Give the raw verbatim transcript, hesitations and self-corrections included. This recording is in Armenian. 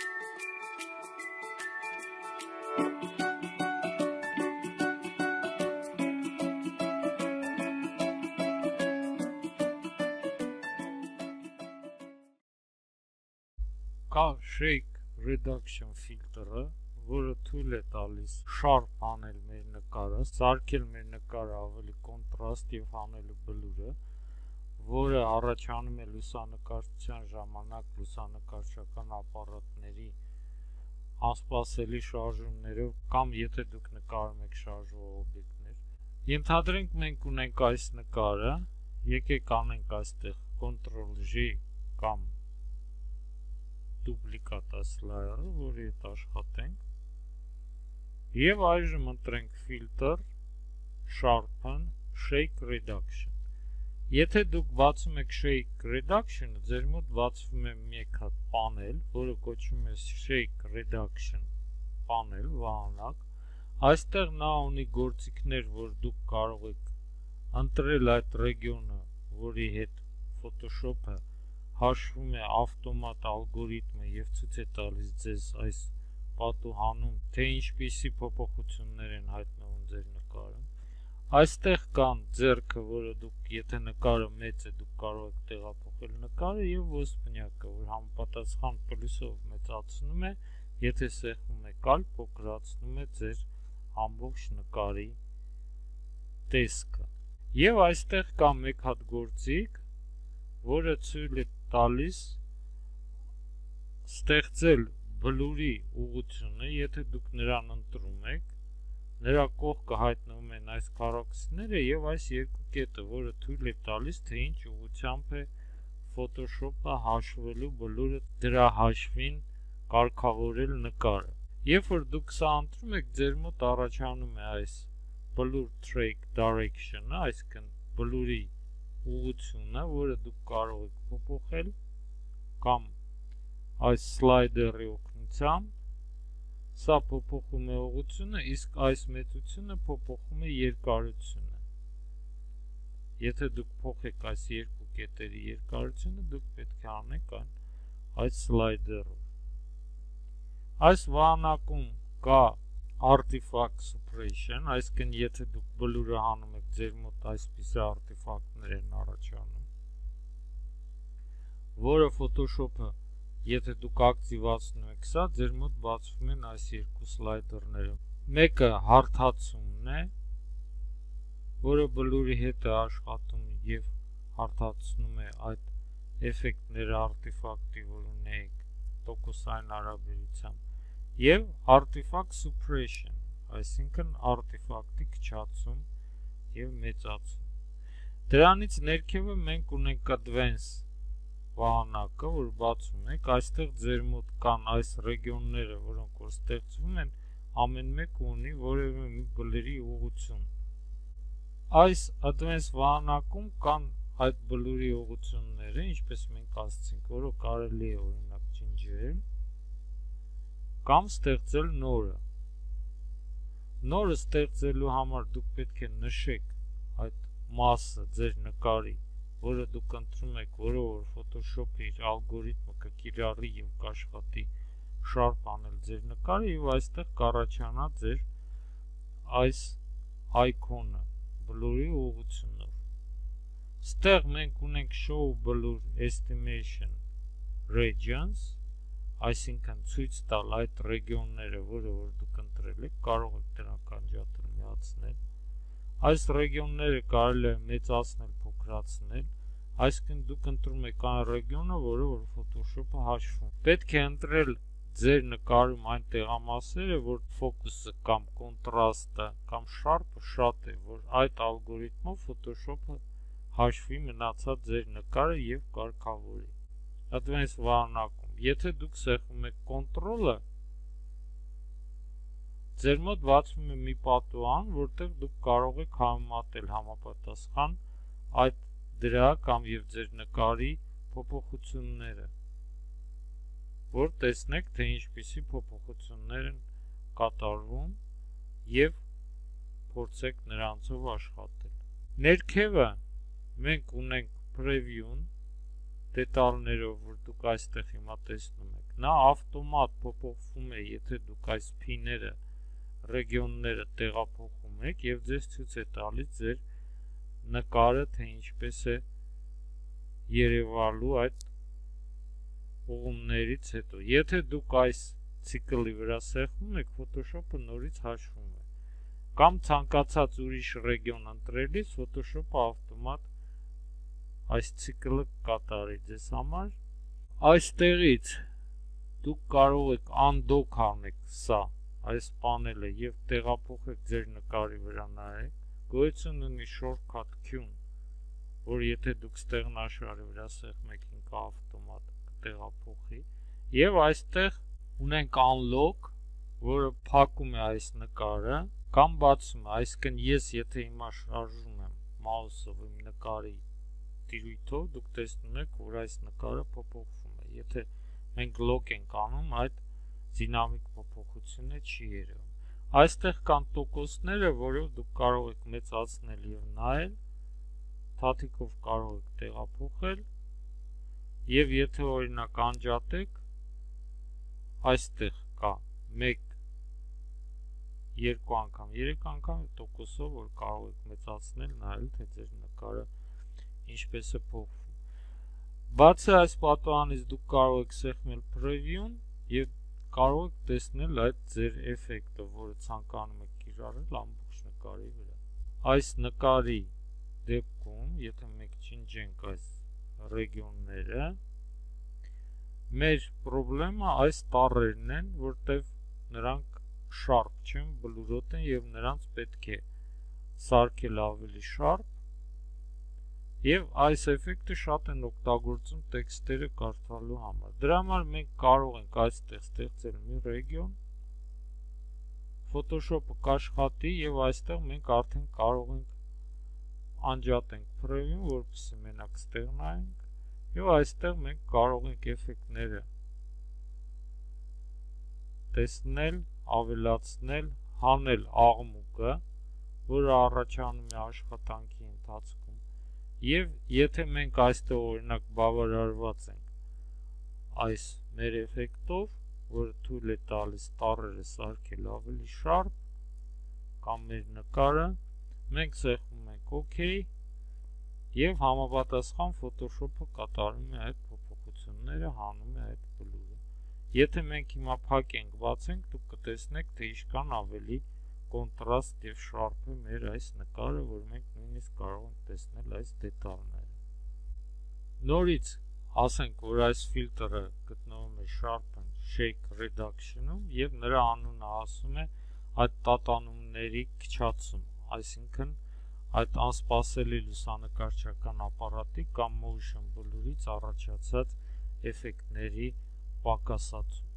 Կա Shake Reduction filter-ը, որը թույլ է տալիս sharp անել մեր նկարը, սարքել մեր նկարը ավելի կոնտրաստ եւ հանելու բլուրը, որը առաջանում է լուսանկարչության ժամանակ լուսանկարչական ապարատների անսպասելի շարժումներով կամ եթե դուք նկարում եք շարժվող օբյեկտներ։ Ենթադրենք մենք ունենք այս նկարը, եկեք անենք այստեղ Ctrl-J կամ դուպլիկատ սլայդը, որի հետ աշխատենք եւ այժմ ընտրենք filter sharpen shake reduction։ Եթե դուք բացում եք shake reduction-ը, ձեր մոտ բացվում է մեկ հատ պանել, որը կոչվում է shake reduction panel վահանակ։ Այստեղ նա ունի գործիքներ, որ դուք կարող եք ընտրել այդ ռեգիոնը, որի հետ Photoshop-ը հաշվում է ավտոմատ ալգորիթմը եւ ցույց է տալիս ձեզ այս պատուհանում, թե ինչպիսի փոփոխություններ են հայտնվում ձեր նկարում։ Այստեղ կան ձեռքը, որը դուք եթե նկարը մեծ է, դուք կարող եք տեղափոխել նկարը եւ ոսպնյակը, որ համապատասխան պլյուսով մեծացնում է, եթե սեղմում եք ալ, փոքրացնում է ձեր ամբողջ նկարի տեսքը։ Եվ այստեղ կա մեկ հատ գործիք, որը ցույց է տալիս ստեղծել բլուրի ուղղությունը, եթե դուք նրան ընտրում եք, նրա կողքը հայտնվում են այս քառակուսիները եւ այս երկու կետը, որը թույլ է տալիս, թե ինչ ուղղությամբ է Photoshop-ը հաշվելու բլուրը դրա հաշվին կարգավորել նկարը։ Երբ որ դուք սա ընտրում եք, ձեր մոտ առաջանում է այս blur track direction-ը, այսինքն բլուրի ուղղությունը, որը դուք կարող եք փոփոխել կամ այս սլայդերի օգնությամբ, սա փոփոխում է ուղղությունը, իսկ այս մեծությունը փոփոխում է երկարությունը։ Եթե դուք փոխեք այս երկու կետերի երկարությունը, դուք պետք է անեք այն այս սլայդերով։ Այս վահանակում կա artifact suppression, այսինքն եթե դուք բլուրը հանում եք, ձեր մոտ այսպիսի արտիֆակտներ են առաջանում, որը Photoshop-ը, եթե դուք ակտիվացնում եք սա, ձեր մոտ բացվում են այս երկու սլայդերները։ Մեկը հարթացումն է, որը բլուրի հետ է աշխատում եւ հարթացնում է այդ էֆեկտները արտիֆակտի, որ ունեք տոկոսային հարաբերությամբ, եւ artifact suppression, այսինքն արտիֆակտի քչացում եւ մեծացում։ Դրանից ներքևը մենք ունենք advanced վահանակը, որ բացում եք, այստեղ ձեր մոտ կան այս ռեգիոնները, որոնք որ ստեղծվում են, ամեն մեկը ունի որևէ մի բլուրի ուղղություն։ Այս advanced վահանակում կան այդ բլուրի ուղղությունները, ինչպես մենք ասացինք, որը կարելի է օրինակ ջնջել կամ ստեղծել նորը։ Նորը ստեղծելու համար դուք պետք է նշեք այդ մասը ձեր նկարի, որը դուք ընտրում եք, որը որ Photoshop-ի իր ալգորիթմը կկիրառի եւ կաշխատի sharp անել ձեր նկարը եւ այստեղ կառաջանա ձեր այս icon-ը բլուրի ուղղությունով։ Ստեղ մենք ունենք show blur estimation regions, այսինքն ցույց տալ այդ ռեգիոնները, որը որ դուք ընտրել եք, կարող եք դրանք անջատրմիացնել։ Այս ռեգիոնները կարելի է մեծացնել, փոքրացնել, այսինքն դուք ընտրում եք այն ռեգիոնը, որը որ Photoshop-ը հաշվում։ Պետք է ընտրել ձեր նկարում այն տեղամասերը, որ ֆոկուսը կամ կոնտրաստը կամ sharp-ը շատ է, որ այդ ալգորիթմով Photoshop-ը հաշվի մնացած ձեր նկարը եւ կարգավորի։ Advanced վահանակում, եթե դուք սեղմում եք Ctrl-ը, ձեր մոտ բացվում է մի պատուհան, որտեղ դուք կարող եք համեմատել համապատասխան այդ դրա կամ եւ ձեր նկարի փոփոխությունները, որ տեսնեք, թե ինչպիսի փոփոխություններ են կատարվում եւ փորձեք նրանցով աշխատել։ Ներքևը մենք ունենք preview-ն, դետալներով, որ դուք այստեղ հիմա տեսնում եք, նա ավտոմատ փոփոխվում է, եթե դուք այս փիները, ռեգիոնները տեղափոխում եք եւ ձեզ ցույց է տալիս ձեր նկարը, թե ինչպես է երևալու այդ ուղումներից հետո։ Եթե դուք այս ցիկլի վրա սեղմում եք, Photoshop-ը նորից հաշվում է։ Կամ ցանկացած ուրիշ ռեգիոն ընտրելիս Photoshop-ը ավտոմատ այս ցիկլը կատարի ձեզ համար։ Այստեղից դուք կարող եք undock անեք սա, այս պանելը եւ տեղափոխեք ձեր նկարի վրա նայեք։ Գոյություն ունի shortcut Q-ն, որ եթե դուք ստեղնաշարի վրա սեղմեք, ինքը ավտոմատ կտեղափոխի։ Եվ այստեղ ունենք unlock, որը փակում է այս նկարը կամ բացում է, այսինքն ես եթե հիմա շարժում եմ մաուսով իմ նկարի տիրույթով, դուք տեսնում եք, որ այս նկարը փոփոխվում է։ Եթե մենք lock ենք անում, այդ դինամիկ փոփոխությունը չի երևում։ Այստեղ կան տոկոսները, որով դուք կարող եք մեծացնել եւ նայել, թաթիկով կարող եք տեղափոխել, եւ եթե օրինակ անջատեք, այստեղ կա մեկ, երկու անգամ, երեք անգամ տոկոսով, որ կարող եք մեծացնել, նայել, թե ձեր նկարը ինչպես է փոխվում։ Բացի այս պատուհանից դուք կարող եք սեղմել preview-ն եւ կարող եք տեսնել այդ ձեր էֆեկտը, որը ցանկանում եք կիրառել ամբողջ նկարի վրա։ Այս նկարի դեպքում, եթե մենք ջնջենք այս ռեգիոնները, մեր խնդրեմը այս տառերն են, որտեղ նրանք sharp չեն, բլուրոտ են եւ նրանց պետք է սարքել ավելի sharp, եւ այս էֆեկտը շատ են օգտագործում տեքստերը կարդալու համար։ Դրա համար մենք կարող ենք այստեղ ստեղծել մի ռեգիոն, Photoshop-ը կաշխատի եւ այստեղ մենք արդեն կարող ենք անջատենք preview-ն, որպեսզի մենակ ստեղնայինք, եւ այստեղ մենք կարող ենք էֆեկտները տեսնել, ավելացնել, հանել աղմուկը, որը առաջանում է աշխատանքի ընթացքում։ Եվ եթե մենք այստեղ օրինակ բավարարված ենք այս մեր էֆեկտով, որը թույլ է տալիս տառերը սարքել ավելի sharp, կամ մեր նկարը, մենք սեղմում ենք OK, եւ համապատասխան Photoshop-ը կատարում է այդ փոփոխությունները, հանում է այդ բլուրը։ Եթե մենք հիմա փակենք, բացենք, դուք կտեսնեք, թե ինչքան ավելի կոնտրաստ եւ sharp է մեր այս նկարը, որ մենք նույնիսկ կարող ենք տեսնել այս դետալները։ Նորից ասենք, որ այս ֆիլտրը գտնվում է Sharpen Shake Reduction-ում եւ նրա անունը ասում է այդ տատանումների քչացում, այսինքն այդ անսպասելի լուսանկարչական ապարատի կամ motion blur-ից առաջացած էֆեկտների պակասացում։